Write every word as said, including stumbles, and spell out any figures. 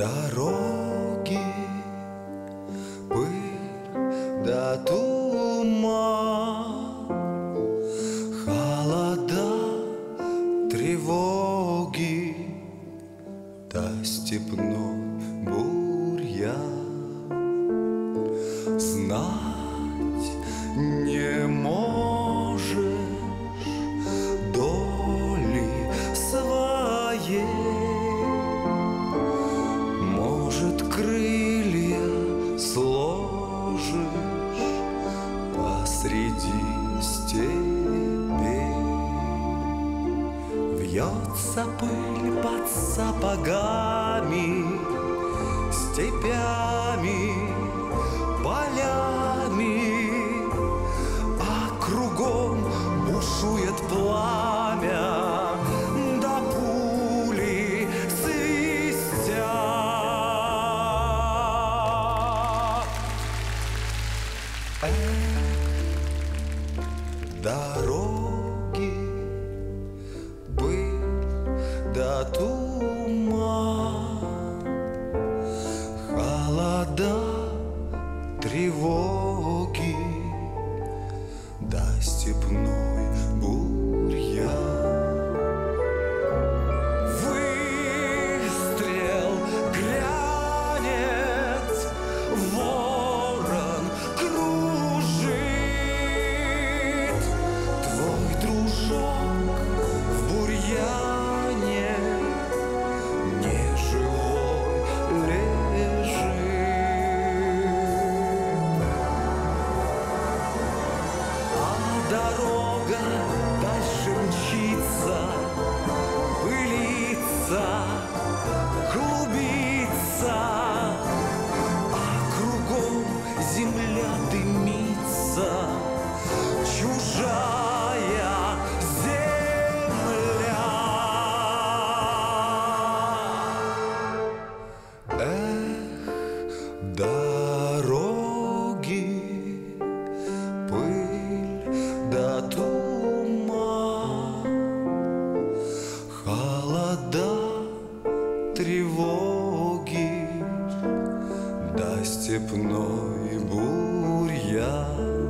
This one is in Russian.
Дороги, пыль да туман, холода, тревоги да степной бурьян. Знать не можешь доли своей, может, крылья сложишь посреди степей. Вьется пыль под сапогами, степями, полями, а кругом бушует пламя, да пули свистят. Эх, дороги, пыль да туман, холода, тревоги да степной бурьян. Выстрел грянет, ворон кружит, твой дружок в бурьяне неживой лежит. Дорога дальше мчится, пылится, клубится, а кругом земля дымится, чужая земля. Эх, дороги, пыль да туман, холода, тревоги да степной бурьян.